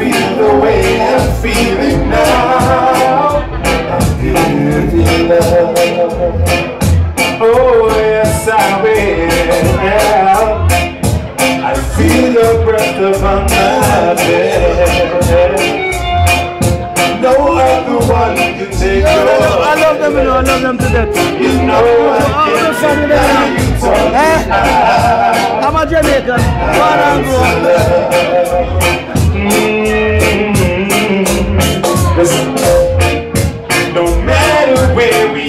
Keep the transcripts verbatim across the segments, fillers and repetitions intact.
feel the way I'm feeling now. I'm giving love. Oh yes, I will. I feel your breath upon my bed. No other one can take your I love them, you know, I love them to death. You know I can't deny you talk me out. I'm a Jamaican, born and grew up. Listen, no matter where we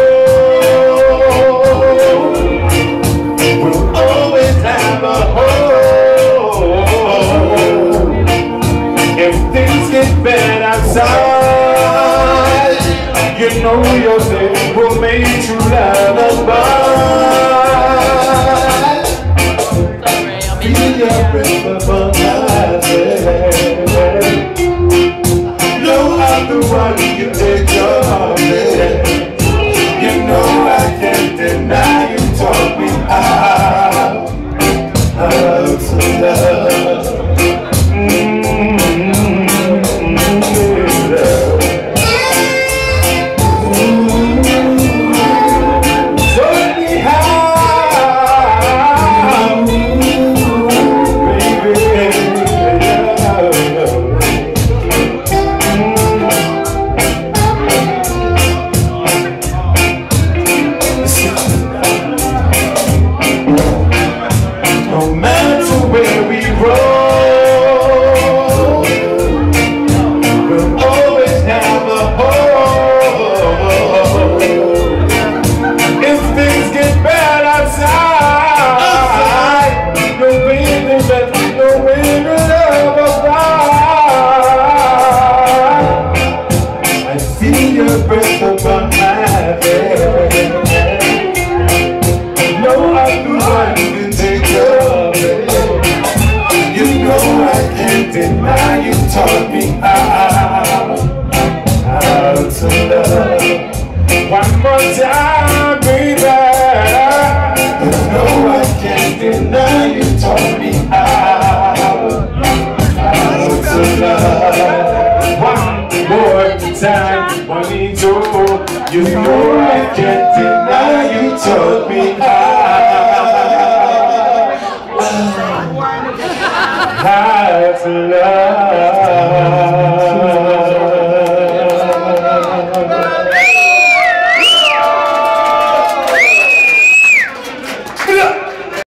roll, we'll always have a home. If things get bad outside, you know you're there, we'll make true love abide. Feel your breath upon my bed. No other one can take your bed. You know I can't deny you taught me how, how to love. Breath upon my bed. No other one can take your bed. You know I can't deny you taught me how, how to love. One more time, baby. You know I can't deny you taught me how, how to love. One more time. Juanito, you know I can't deny you taught me how, how to love.